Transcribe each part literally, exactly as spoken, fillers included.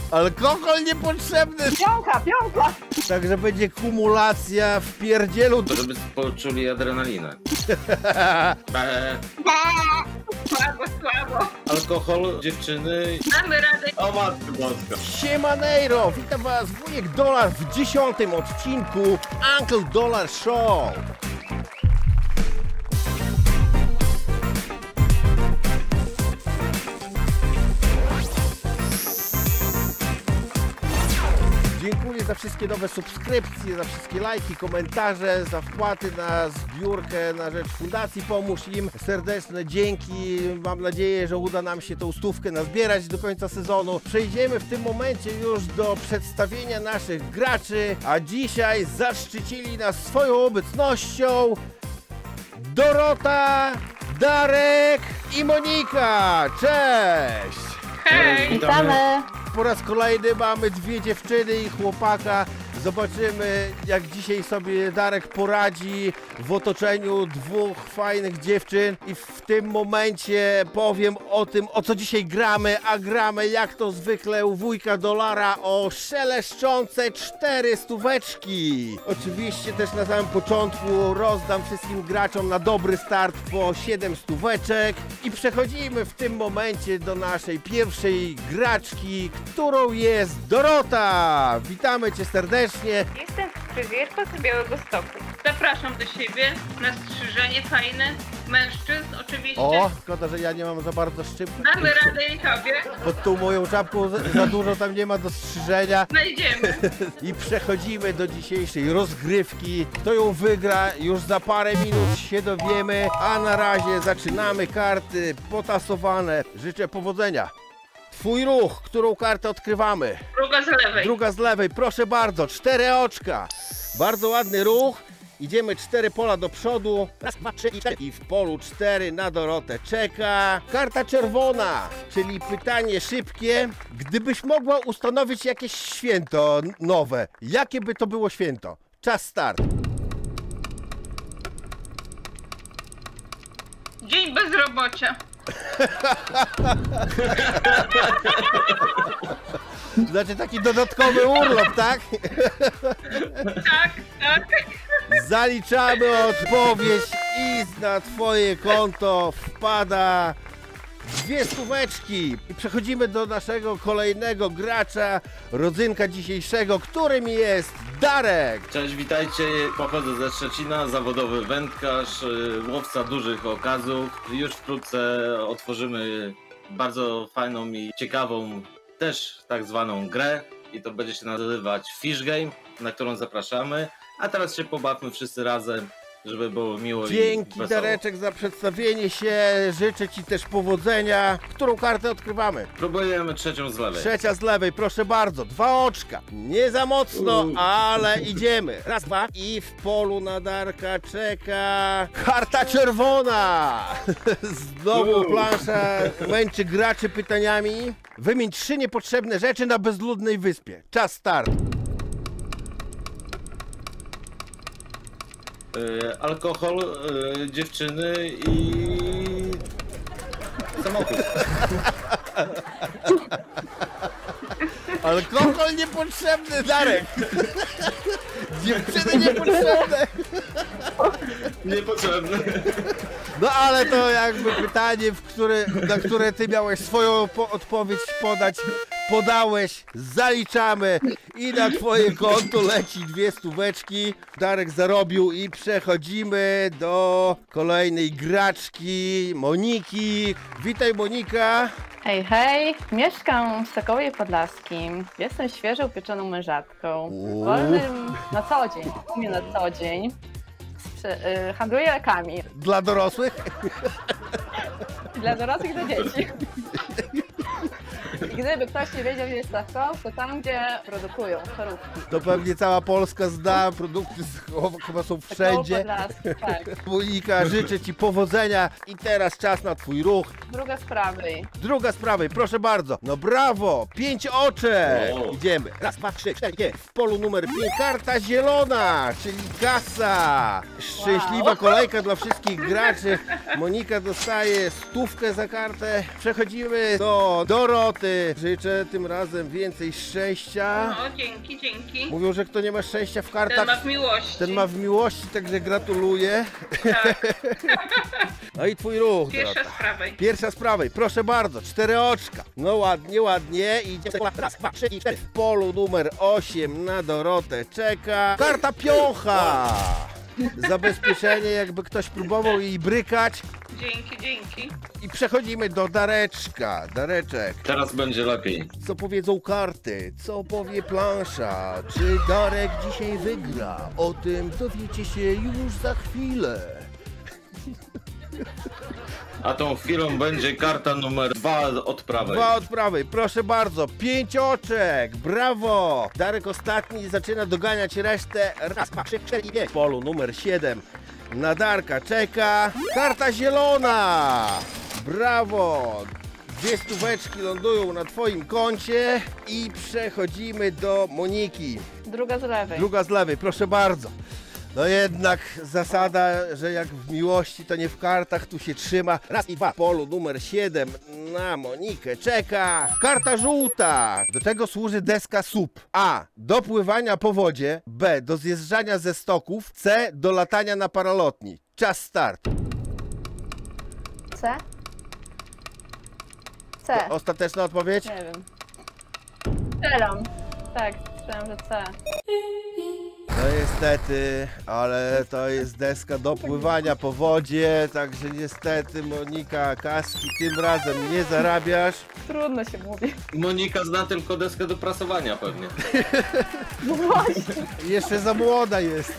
Alkohol niepotrzebny. Pionka, pionka. Także będzie kumulacja w pierdzielu. Żeby poczuli adrenalinę. Be. Słabo, słabo. Alkohol, dziewczyny. Damy radę. O matko boska. Siemanejro, witam was wujek Dolar w dziesiątym odcinku Uncle Dollar Show. Dziękuję za wszystkie nowe subskrypcje, za wszystkie lajki, komentarze, za wpłaty na zbiórkę na rzecz Fundacji Pomóż Im. Serdeczne dzięki. Mam nadzieję, że uda nam się tą stówkę nazbierać do końca sezonu. Przejdziemy w tym momencie już do przedstawienia naszych graczy, a dzisiaj zaszczycili nas swoją obecnością Dorota, Darek i Monika. Cześć! Hej. Witamy! Po raz kolejny mamy dwie dziewczyny i chłopaka. Zobaczymy, jak dzisiaj sobie Darek poradzi w otoczeniu dwóch fajnych dziewczyn. I w tym momencie powiem o tym, o co dzisiaj gramy. A gramy, jak to zwykle u wujka Dolara, o szeleszczące cztery stóweczki. Oczywiście też na samym początku rozdam wszystkim graczom na dobry start po siedem stóweczek. I przechodzimy w tym momencie do naszej pierwszej graczki, którą jest Dorota. Witamy cię serdecznie. Jestem fryzjerką z Białegostoku. Zapraszam do siebie na strzyżenie fajne mężczyzn oczywiście. O, szkoda, że ja nie mam za bardzo szczypów. Damy radę i tobie. Pod tą moją czapką za, za dużo tam nie ma do strzyżenia. Znajdziemy. I przechodzimy do dzisiejszej rozgrywki. Kto ją wygra, już za parę minut się dowiemy. A na razie zaczynamy, karty potasowane. Życzę powodzenia. Twój ruch, którą kartę odkrywamy? Druga z lewej. Druga z lewej, proszę bardzo, cztery oczka. Bardzo ładny ruch. Idziemy cztery pola do przodu. Raz, dwa, trzy i cztery. I w polu cztery na Dorotę czeka karta czerwona, czyli pytanie szybkie. Gdybyś mogła ustanowić jakieś święto nowe, jakie by to było święto? Czas start. Dzień bezrobocia. Znaczy taki dodatkowy urlop, tak? Tak, tak. Zaliczamy odpowiedź i na twoje konto wpada dwie stóweczki. I przechodzimy do naszego kolejnego gracza, rodzynka dzisiejszego, którym jest Darek. Cześć, witajcie. Pochodzę ze Szczecina, zawodowy wędkarz, łowca dużych okazów. Już wkrótce otworzymy bardzo fajną i ciekawą też tak zwaną grę i to będzie się nazywać Fish Game, na którą zapraszamy. A teraz się pobawmy wszyscy razem, żeby było miło. Dzięki i wesoło. Dareczek za przedstawienie się, życzę ci też powodzenia. Którą kartę odkrywamy? Próbujemy trzecią z lewej. Trzecia z lewej, proszę bardzo, dwa oczka. Nie za mocno, ale idziemy. Raz, dwa i w polu na Darka czeka karta czerwona. Znowu plansza męczy graczy pytaniami. Wymień trzy niepotrzebne rzeczy na bezludnej wyspie. Czas start. Y, alkohol, y, dziewczyny i samochód. Alkohol niepotrzebny, Darek. Dziewczyny niepotrzebne. Niepotrzebny. No ale to jakby pytanie, w które, na które ty miałeś swoją po odpowiedź podać, podałeś, zaliczamy i na twoje konto leci dwie stóweczki. Darek zarobił i przechodzimy do kolejnej graczki, Moniki. Witaj, Monika. Hej, hej! Mieszkam w Sokołowie Podlaskim. Jestem świeżo upieczoną mężatką. Wolnym na co dzień, u mnie na co dzień. Sprze- y, handluję lekami. Dla dorosłych? Dla dorosłych i dla dzieci. Gdyby ktoś nie wiedział, gdzie jest Stawko, to tam, gdzie produkują chorówki. To pewnie cała Polska zna, produkty chyba są wszędzie. Podlaski, tak. Monika, życzę ci powodzenia i teraz czas na twój ruch. Druga z prawej. Druga z prawej, proszę bardzo. No brawo, pięć oczek. Wow. Idziemy. Raz, dwa, trzy, cztery, pięć. W polu numer pięć karta zielona, czyli kasa. Szczęśliwa Wow. kolejka dla wszystkich graczy. Monika dostaje stówkę za kartę. Przechodzimy do Doroty. Doroty. Życzę tym razem więcej szczęścia. No, dzięki, dzięki. Mówią, że kto nie ma szczęścia w Ten kartach, ma w miłości. ten ma w miłości, także gratuluję. Tak, No i twój ruch, pierwsza Dorota. z prawej. Pierwsza z prawej, proszę bardzo, cztery oczka. No ładnie, ładnie. I raz, dwa, trzy i cztery. W polu numer osiem na Dorotę czeka karta piącha. Zabezpieczenie, jakby ktoś próbował jej brykać. Dzięki, dzięki. I przechodzimy do Dareczka. Dareczek, Teraz będzie lepiej. co powiedzą karty? Co powie plansza? Czy Darek dzisiaj wygra? O tym dowiecie się już za chwilę. A tą chwilą będzie karta numer dwa od prawej. Dwa od prawej, proszę bardzo, pięć oczek, brawo! Darek ostatni zaczyna doganiać resztę. Raz, dwa, trzy, cztery i pięć. W polu numer siedem na Darka czeka karta zielona! Brawo! Dwie stóweczki lądują na twoim koncie i przechodzimy do Moniki. Druga z lewej. Druga z lewej, proszę bardzo. No jednak zasada, że jak w miłości, to nie w kartach, tu się trzyma. Raz i dwa. W polu numer siedem na Monikę czeka karta żółta. Do tego służy deska S U P. A. Do pływania po wodzie. B. Do zjeżdżania ze stoków. C. Do latania na paralotni. Czas start. C? C. Ostateczna odpowiedź? Nie wiem. Strzelam. Tak, strzelam, że C. No niestety, ale to jest deska do pływania po wodzie, także niestety Monika Kaski tym razem nie zarabiasz. Trudno się mówi. Monika zna tylko deskę do prasowania pewnie. No właśnie. Jeszcze za młoda jest.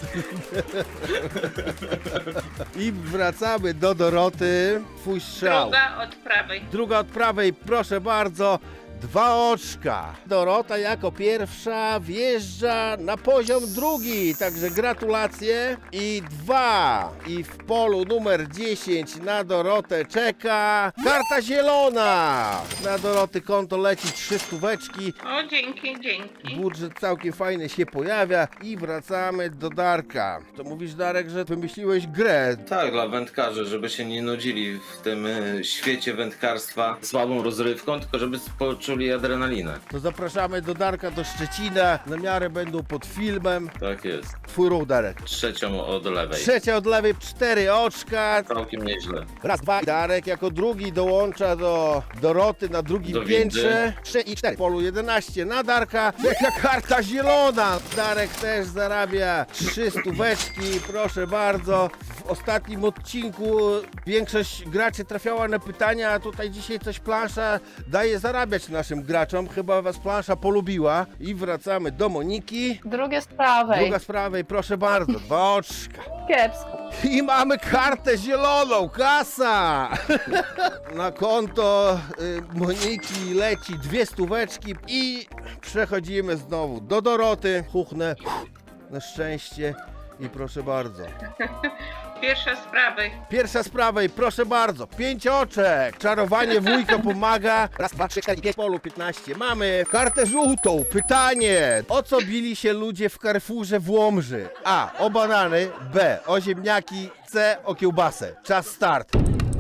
I wracamy do Doroty. Twój strzał. Druga od prawej. Druga od prawej, proszę bardzo. Dwa oczka. Dorota jako pierwsza wjeżdża na poziom drugi, także gratulacje. I dwa. I w polu numer dziesięć na Dorotę czeka karta zielona. Na Doroty konto leci trzy stóweczki. O, dzięki, dzięki. Budżet całkiem fajny się pojawia i wracamy do Darka. To mówisz, Darek, że wymyśliłeś grę. Tak, dla wędkarzy, żeby się nie nudzili w tym y, świecie wędkarstwa słabą rozrywką, tylko żeby poczuli adrenalinę. To zapraszamy do Darka, do Szczecina. Namiary będą pod filmem. Tak jest. Twój ruch, Darek. Trzecią od lewej. Trzecia od lewej, cztery oczka. Całkiem nieźle. Raz, dwa. Darek jako drugi dołącza do Doroty na drugim Do piętrze. windy. Trzy i cztery. W polu jedenaście na Darka. Jaka karta zielona. Darek też zarabia trzy stóweczki. Proszę bardzo. W ostatnim odcinku większość graczy trafiała na pytania, a tutaj dzisiaj coś plansza daje zarabiać naszym graczom. Chyba was plansza polubiła. I wracamy do Moniki. Drugie z prawej. Druga z prawej, proszę bardzo. Dwa oczka. Kiepsko. I mamy kartę zieloną, kasa! Na konto y, Moniki leci dwie stóweczki i przechodzimy znowu do Doroty. Chuchnę na szczęście i proszę bardzo. Pierwsza z prawej. Pierwsza z prawej, proszę bardzo, pięć oczek. Czarowanie wujka pomaga. Raz, dwa, trzy, cztery, pięć, polu piętnaście. Mamy kartę żółtą. Pytanie. O co bili się ludzie w Carrefourze w Łomży? A. O banany. B. O ziemniaki. C. O kiełbasę. Czas start.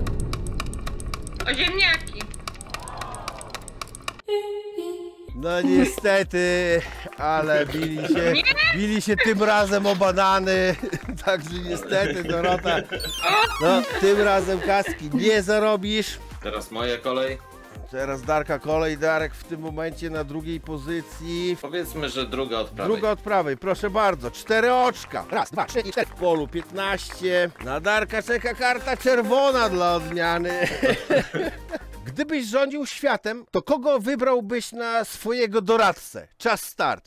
O ziemniaki. No niestety, ale bili się, bili się tym razem o banany. Także niestety, Dorota, no tym razem kaski nie zarobisz. Teraz moja kolej. Teraz Darka kolej, Darek w tym momencie na drugiej pozycji. Powiedzmy, że druga od prawej. Druga od prawej, proszę bardzo, cztery oczka. Raz, dwa, trzy i cztery. W polu piętnaście. Na Darka czeka karta czerwona dla odmiany. Gdybyś rządził światem, to kogo wybrałbyś na swojego doradcę? Czas start.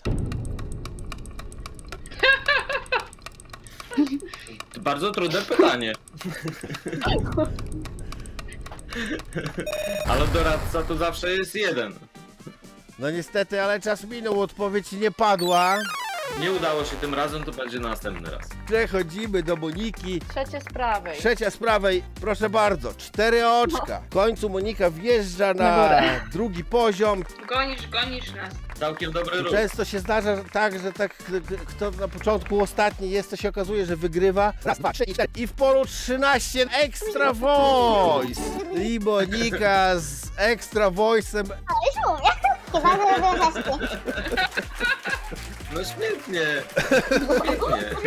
Bardzo trudne pytanie. Ale doradca to zawsze jest jeden. No niestety, ale czas minął, odpowiedź nie padła. Nie udało się tym razem, to będzie następny raz. Przechodzimy do Moniki. Trzecie z prawej. Trzecia z prawej, proszę bardzo, cztery oczka. W końcu Monika wjeżdża Na na górę. drugi poziom. Gonisz, gonisz nas. Całkiem dobry ruch. Często się zdarza tak, że tak k- k- kto na początku ostatni jest, to się okazuje, że wygrywa. Raz, dwa, trzy i cztery. I w polu trzynaście Extra Voice. I Monika z Extra Voice'em. Już umiem. Chyba zrobię zaśpiew. No świetnie. Świetnie.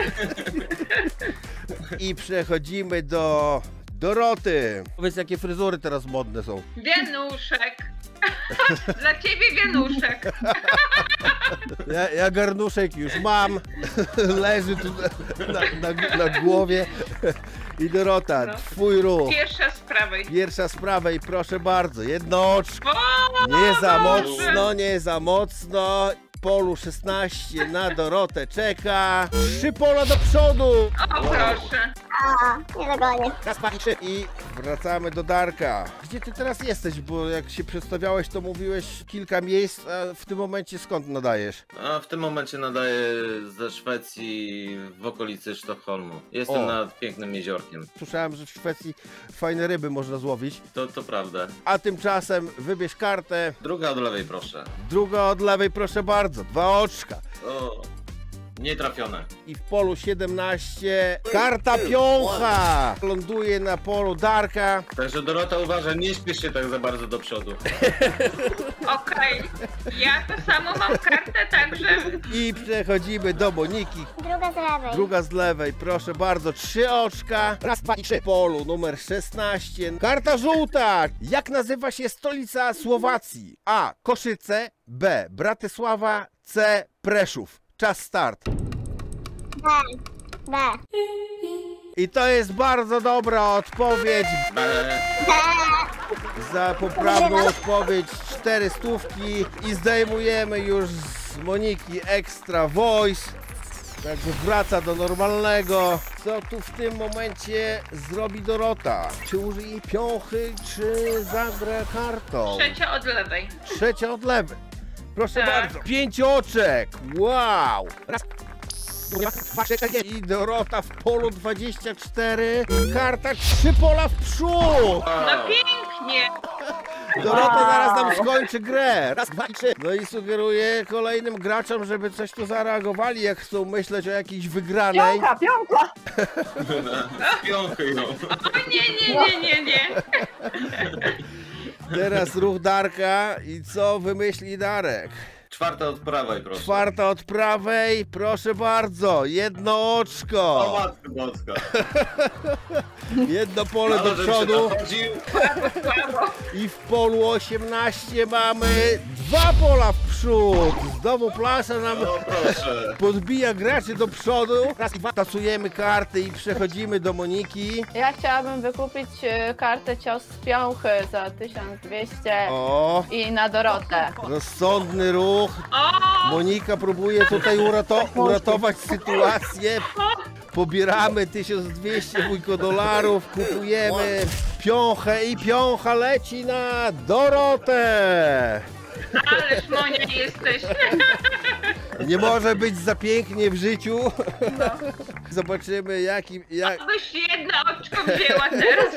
I przechodzimy do Doroty. Powiedz, jakie fryzury teraz modne są. Wianuszek. Dla ciebie wianuszek. Ja, ja garnuszek już mam. Leży tu na, na, na głowie. I Dorota, No. twój ruch. Pierwsza z prawej. Pierwsza z prawej, proszę bardzo. Jedno oczko. O, Nie za Boże. mocno, nie za mocno. Polu szesnaście na Dorotę czeka. Trzy pola do przodu. O, proszę. O, nie dogonię. Raz, dwa i trzy. I wracamy do Darka. Gdzie ty teraz jesteś? Bo jak się przedstawiałeś, to mówiłeś kilka miejsc, a w tym momencie skąd nadajesz? A w tym momencie nadaję ze Szwecji w okolicy Sztokholmu. Jestem O. nad pięknym jeziorkiem. Słyszałem, że w Szwecji fajne ryby można złowić. To, to prawda. A tymczasem wybierz kartę. Druga od lewej, proszę. Druga od lewej, proszę bardzo. Dwa oczka. O, nie trafione. I w polu siedemnaście karta piącha ląduje na polu Darka. Także Dorota uważa, nie śpiesz się tak za bardzo do przodu. Okej. Ja to samo mam kartę, także I przechodzimy do Moniki. Druga z lewej. Druga z lewej, proszę bardzo, trzy oczka. Raz, dwa i trzy. Polu numer szesnaście. Karta żółta. Jak nazywa się stolica Słowacji? A. Koszyce. B. Bratysława. C. Preszów. Czas start. B. B. I to jest bardzo dobra odpowiedź. Be. Za poprawną odpowiedź cztery stówki i zdejmujemy już z Moniki Extra Voice. Także wraca do normalnego. Co tu w tym momencie zrobi Dorota? Czy użyje piąchy, czy zagra kartą? trzecia od lewej. Trzecia od lewej. Proszę Tak. bardzo. Pięć oczek. Wow. Raz. Dwa, trzy, cztery. I Dorota w polu dwadzieścia cztery. Karta trzy pola w przód. No pięknie. Dorota zaraz nam skończy grę. Raz, dwa i trzy. No i sugeruję kolejnym graczom, żeby coś tu zareagowali, jak chcą myśleć o jakiejś wygranej. Piątka, piątka! Piąchy ją. O nie, nie, nie, nie, nie. Teraz ruch Darka i co wymyśli Darek? Czwarta od prawej, proszę. Czwarta od prawej, proszę bardzo, jedno O oczko, matko boska. jedno pole Mało, do żebym się przodu nachodził. Brawo. i w polu osiemnaście mamy dwa pola w przód. Znowu plansza nam No proszę. podbija graczy do przodu. Raz i dwa, tasujemy karty i przechodzimy do Moniki. Ja chciałabym wykupić e, kartę cios z piąchy za tysiąc dwieście O, i na Dorotę. rozsądny ruch. O, Monika próbuje tutaj urato uratować sytuację. Pobieramy tysiąc dwieście wujko dolarów, kupujemy piąchę i piącha leci na Dorotę. ależ Monia jesteś. Nie może być za pięknie w życiu. Zobaczymy jaki... Jak... Byś jedno oczko wzięła teraz.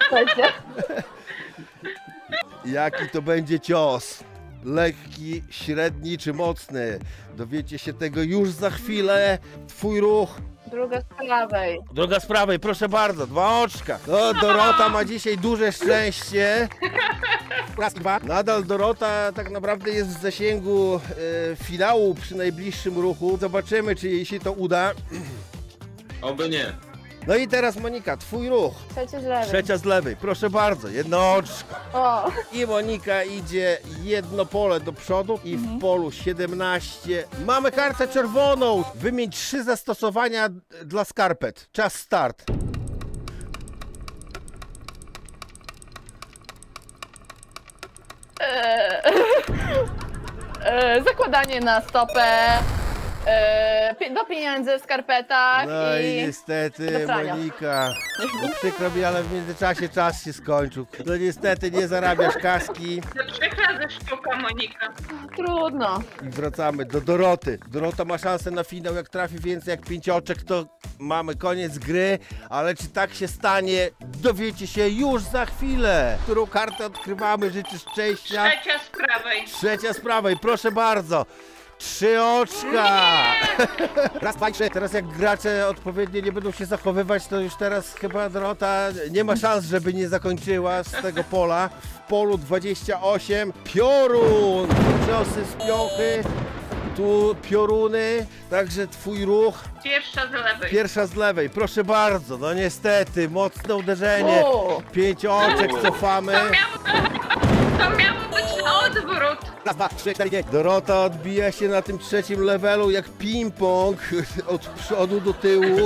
Jaki to będzie cios? Lekki, średni czy mocny? Dowiecie się tego już za chwilę. Twój ruch. Druga z prawej. Droga z prawej, proszę bardzo, dwa oczka. No, Dorota ma dzisiaj duże szczęście. Raz, dwa. Nadal Dorota tak naprawdę jest w zasięgu e, finału przy najbliższym ruchu. Zobaczymy, czy jej się to uda. Oby nie. No i teraz Monika, twój ruch. Trzecie z lewej. Trzecia z lewej, proszę bardzo, jedno oczko. O, I Monika idzie jedno pole do przodu i w polu siedemnaście mamy kartę czerwoną. Wymień trzy zastosowania d- dla skarpet. Czas start. e, e, zakładanie na stopę E, pi- do pieniędzy w skarpetach No i i... niestety, do prania. Monika. No przykro mi, ale w międzyczasie czas się skończył. No niestety nie zarabiasz kaski. To trzech razy sztuka, Monika. Trudno. I wracamy do Doroty. Dorota ma szansę na finał, jak trafi więcej jak pięć oczek, to mamy koniec gry, ale czy tak się stanie, dowiecie się już za chwilę. Którą kartę odkrywamy, życzę szczęścia. Trzecia z prawej. Trzecia z prawej, proszę bardzo. Trzy oczka! Raz, dwa, trzy. Teraz jak gracze odpowiednio nie będą się zachowywać, to już teraz chyba Dorota nie ma szans, żeby nie zakończyła z tego pola. W polu dwadzieścia osiem. Piorun! Ciosy z piochy. Tu pioruny, także twój ruch. Pierwsza z lewej. Pierwsza z lewej, proszę bardzo. No niestety, mocne uderzenie. O! Pięć oczek, cofamy. To miało, to miało być na odwrót. Raz, dwa, trzy, cztery, pięć. Dorota odbija się na tym trzecim levelu jak ping-pong od przodu do tyłu.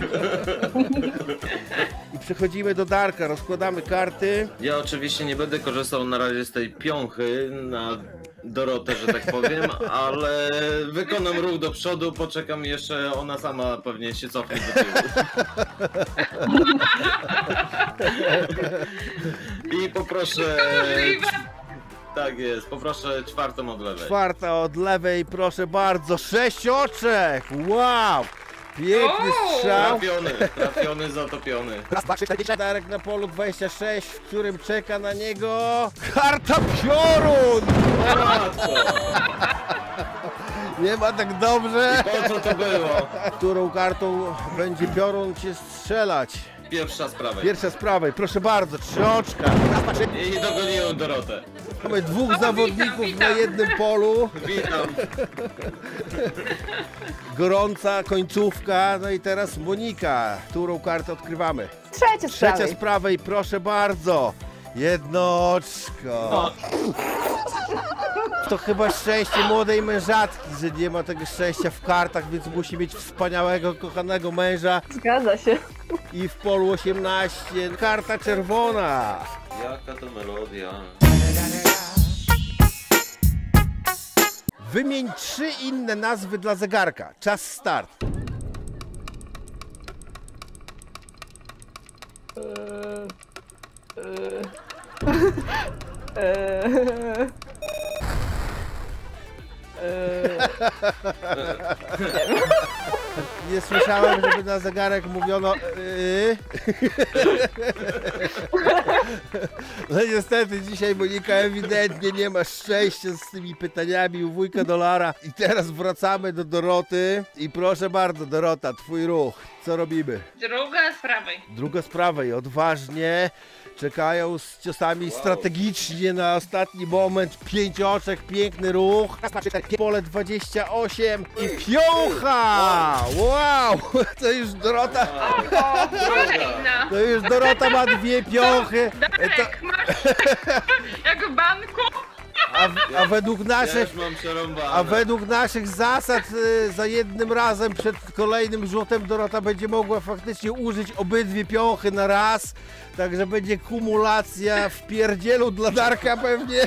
I przechodzimy do Darka, rozkładamy karty. Ja oczywiście nie będę korzystał na razie z tej piąchy na Dorotę, że tak powiem, ale wykonam ruch do przodu, poczekam jeszcze, ona sama pewnie się cofnie do tyłu. I poproszę... Możliwe. Tak jest, poproszę czwartą od lewej. Czwarta od lewej, proszę bardzo. Sześć oczek! Wow! Piękny O! strzał. Trafiony, trafiony, zatopiony. Raz, dwa, trzy, cztery, pięć. Darek na polu dwadzieścia sześć, w którym czeka na niego karta piorun! Nie ma tak dobrze. Po co to było? Którą kartą będzie piorun cię strzelać? Pierwsza z prawej. Pierwsza z prawej, proszę bardzo, trzy oczka. Raz, dwa, trzy. I dogoniłem Dorotę. Mamy dwóch witam, zawodników witam. na jednym polu. Witam. Gorąca końcówka. No i teraz Monika. Którą kartę odkrywamy? Trzecia z Trzecia prawej. z prawej, proszę bardzo. Jedno oczko. To chyba szczęście młodej mężatki, że nie ma tego szczęścia w kartach, więc musi mieć wspaniałego, kochanego męża. Zgadza się. I w polu osiemnaście, karta czerwona. Jaka to melodia? Wymień trzy inne nazwy dla zegarka. Czas start. Eee, eee, Nie słyszałem, żeby na zegarek mówiono yy. No niestety dzisiaj Monika ewidentnie nie ma szczęścia z tymi pytaniami u wujka Dolara. I teraz wracamy do Doroty. I proszę bardzo, Dorota, twój ruch. Co robimy? Druga z prawej. Druga z prawej, odważnie. Czekają z ciosami strategicznie na ostatni moment. Pięć oczek, piękny ruch. Pole dwadzieścia osiem i piącha! Wow! To już Dorota, O, kolejna. to już Dorota ma dwie piąchy. To, Darek, masz jak w banku. a, a według Ja naszych już mam przerąbane. A według naszych zasad y, za jednym razem przed kolejnym rzutem Dorota będzie mogła faktycznie użyć obydwie piąchy na raz. Także będzie kumulacja w pierdzielu dla Darka pewnie.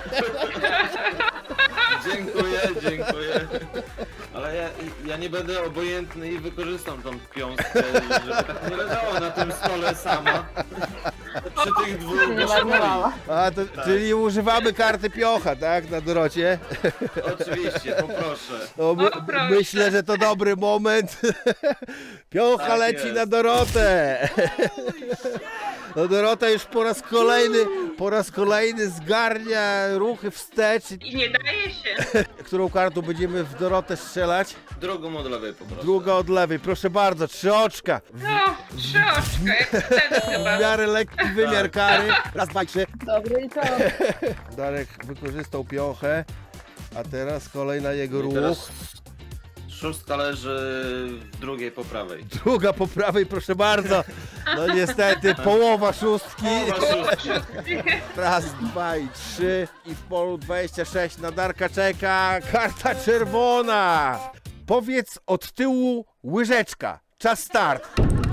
Dziękuję, dziękuję. Ale ja, ja nie będę obojętny i wykorzystam tą piątkę, żeby tak nie leżała na tym stole sama. Przy tych dwóch nie marnowała. A to, czyli używamy karty piocha, tak? Na Dorocie. Oczywiście, poproszę. No, my, O, proszę. myślę, że to dobry moment. Piocha Tak leci jest. na Dorotę. No Dorota już po raz kolejny, po raz kolejny zgarnia ruchy wstecz. I nie daje się. Którą kartą będziemy w Dorotę strzelać? Drugą od lewej poproszę. Druga od lewej, proszę bardzo, trzy oczka. W, No, trzy oczka, jak wtedy chyba. w miarę lekki wymiar kary. Raz, dwa, trzy. Dobry i to. Darek wykorzystał piochę, a teraz kolejna jego I ruch. teraz szóstka leży w drugiej po prawej. Druga po prawej, proszę bardzo. No niestety, połowa szóstki. Połowa szóstki. Raz, dwa i trzy. I w polu dwadzieścia sześć na Darka czeka karta czerwona. Powiedz od tyłu łyżeczka. Czas start.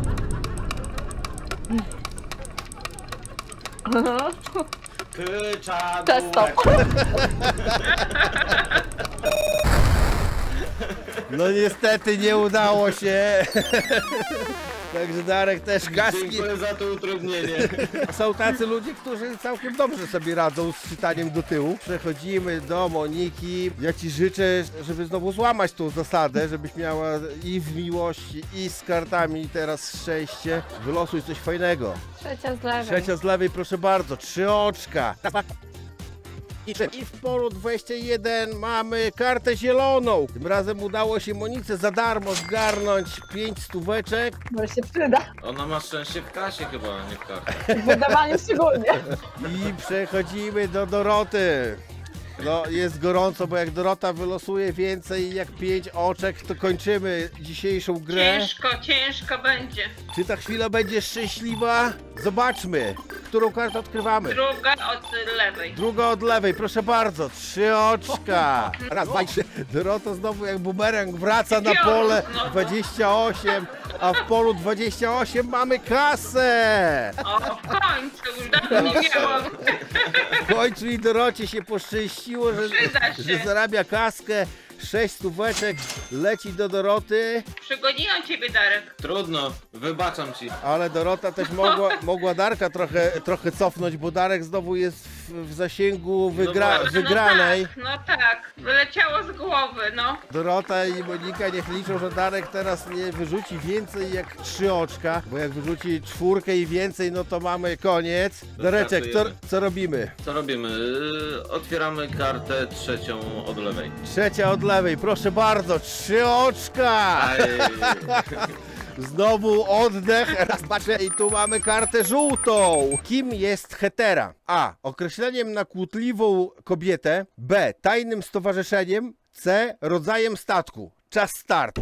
Kycza Testo. No niestety nie udało się. Także Darek też gaski. Dziękuję za to utrudnienie. Są tacy ludzie, którzy całkiem dobrze sobie radzą z czytaniem do tyłu. Przechodzimy do Moniki. Ja ci życzę, żeby znowu złamać tą zasadę, żebyś miała i w miłości, i z kartami teraz szczęście. Wylosuj coś fajnego. Trzecia z lewej. Trzecia z lewej, proszę bardzo. Trzy oczka. I, I w polu dwadzieścia jeden mamy kartę zieloną. Tym razem udało się Monice za darmo zgarnąć pięć stóweczek. Może się przyda. Ona ma szczęście w kasie chyba, a nie w kartach. W wydawaniu szczególnie. I przechodzimy do Doroty. No jest gorąco, bo jak Dorota wylosuje więcej jak pięć oczek, to kończymy dzisiejszą grę. Ciężko, ciężko będzie. Czy ta chwila będzie szczęśliwa? Zobaczmy, którą kartę odkrywamy. Druga od lewej. Druga od lewej, proszę bardzo, trzy oczka. Raz, dwa, trzy. Dorota znowu jak bumerang wraca na pole dwadzieścia osiem, a w polu dwadzieścia osiem mamy kasę. O, w końcu, już dawno nie miałam. W końcu i Dorocie się poszczęściło, że, Przyda się. że zarabia kaskę. Sześć stóweczek leci do Doroty, Przegoniłam ciebie, Darek. Trudno, wybaczam ci. ale Dorota też mogła, mogła Darka trochę, trochę cofnąć, bo Darek znowu jest w, w zasięgu wygra, No wygranej. No tak, no tak. Wyleciało z głowy, no. Dorota i Monika niech liczą, że Darek teraz nie wyrzuci więcej jak trzy oczka, bo jak wyrzuci czwórkę i więcej, no to mamy koniec. Dareczek, co, co robimy? Co robimy? Yy, Otwieramy kartę trzecią od lewej. Trzecia od lewej, proszę bardzo, trzy oczka! Aj, Znowu oddech, raz, dwa, trzy i tu mamy kartę żółtą. Kim jest hetera? A. Określeniem na kłótliwą kobietę. B. Tajnym stowarzyszeniem. C. Rodzajem statku. Czas start.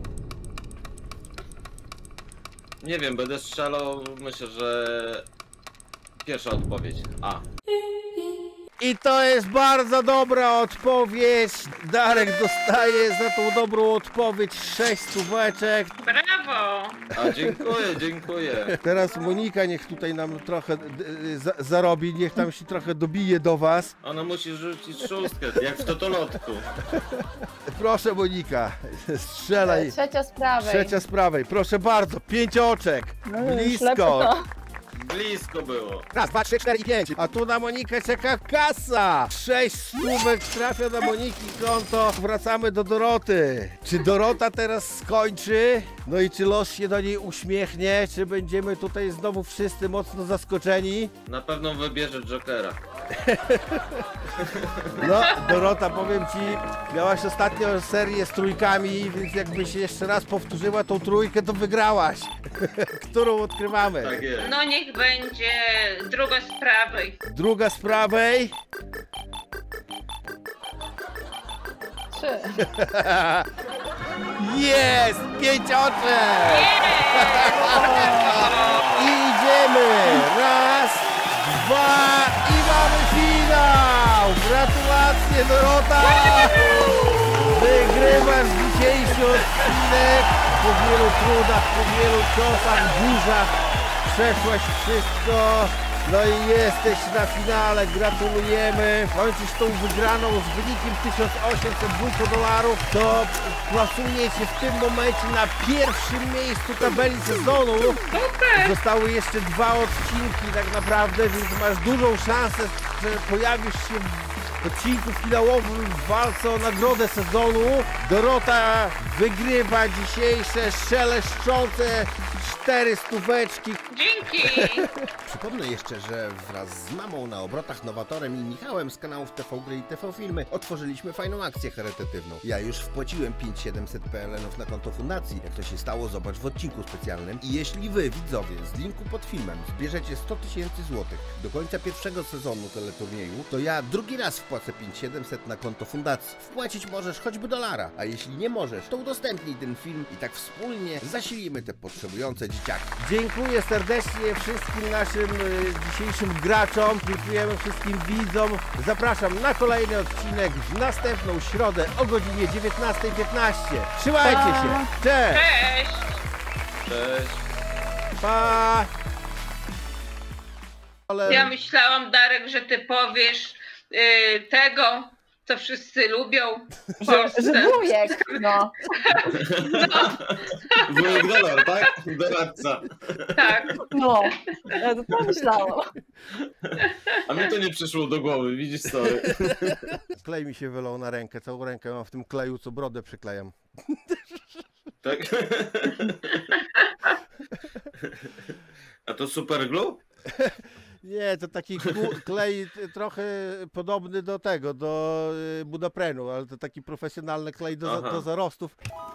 nie wiem, będę strzelał, myślę, że pierwsza odpowiedź. A. I to jest bardzo dobra odpowiedź. Darek dostaje za tą dobrą odpowiedź sześć stóweczek. Brawo. A dziękuję, dziękuję. Teraz Monika niech tutaj nam trochę d- d- za- zarobi, niech tam się trochę dobije do was. Ona musi rzucić szóstkę, jak w totolotku. Proszę Monika, strzelaj. Trzecia z prawej. Trzecia z prawej, proszę bardzo, pięć oczek. No, już lepiej Blisko. to. Blisko było. Raz, dwa, trzy, cztery i pięć. A tu na Monikę czeka kasa. Sześć stówek trafia na Moniki konto. Wracamy do Doroty. Czy Dorota teraz skończy? No i czy los się do niej uśmiechnie? Czy będziemy tutaj znowu wszyscy mocno zaskoczeni? Na pewno wybierze Jokera. No, Dorota, powiem ci, miałaś ostatnio serię z trójkami, więc jakbyś jeszcze raz powtórzyła tą trójkę, to wygrałaś. Którą odkrywamy? Tak jest. No niech będzie druga z prawej. Druga z prawej. Trzy. Jest! Pięć oczek! I idziemy! Raz, dwa i mamy finał! Gratulacje, Dorota! Wygrywasz dzisiejszy odcinek. Po wielu trudach, po wielu ciosach, burzach przeszłaś wszystko. No i jesteś na finale, gratulujemy. Kończysz tą wygraną z wynikiem tysiąc osiemset dwa dolarów. To plasuje cię w tym momencie na pierwszym miejscu tabeli sezonu. Zostały jeszcze dwa odcinki tak naprawdę, więc masz dużą szansę, że pojawisz się w odcinku finałowym w walce o nagrodę sezonu. Dorota wygrywa dzisiejsze szeleszczące cztery stóweczki. Dzięki. Przypomnę jeszcze, że wraz z mamą na obrotach, Nowatorem i Michałem z kanałów T V Gry i T V Filmy otworzyliśmy fajną akcję charytatywną. Ja już wpłaciłem pięć tysięcy siedemset P L N-ów na konto fundacji. Jak to się stało, zobacz w odcinku specjalnym. I jeśli wy, widzowie, z linku pod filmem zbierzecie sto tysięcy złotych do końca pierwszego sezonu teleturnieju, to ja drugi raz wpłacę pięć tysięcy siedemset na konto fundacji. Wpłacić możesz choćby dolara, a jeśli nie możesz, to udostępnij ten film i tak wspólnie zasilimy te potrzebujące dzieciaki. Dziękuję serdecznie wszystkim naszym y, dzisiejszym graczom. Dziękujemy wszystkim widzom. Zapraszam na kolejny odcinek w następną środę o godzinie dziewiętnastej piętnaście. Trzymajcie się. Cześć. Cześć. Cześć. Pa. Ale... Ja myślałam, Darek, że ty powiesz yy, tego co wszyscy lubią w Że, Polsce. że wujek, no. Wujek dolar, tak? Doradca. Tak. No, ja to pomyślałam. A mi to nie przyszło do głowy, widzisz co? Klej mi się wylał na rękę, całą rękę mam w tym kleju, co brodę przyklejam. Tak? A to super glue? Nie, to taki ku- klej t- trochę podobny do tego, do y, budaprenu, ale to taki profesjonalny klej do, za- Aha. do zarostów.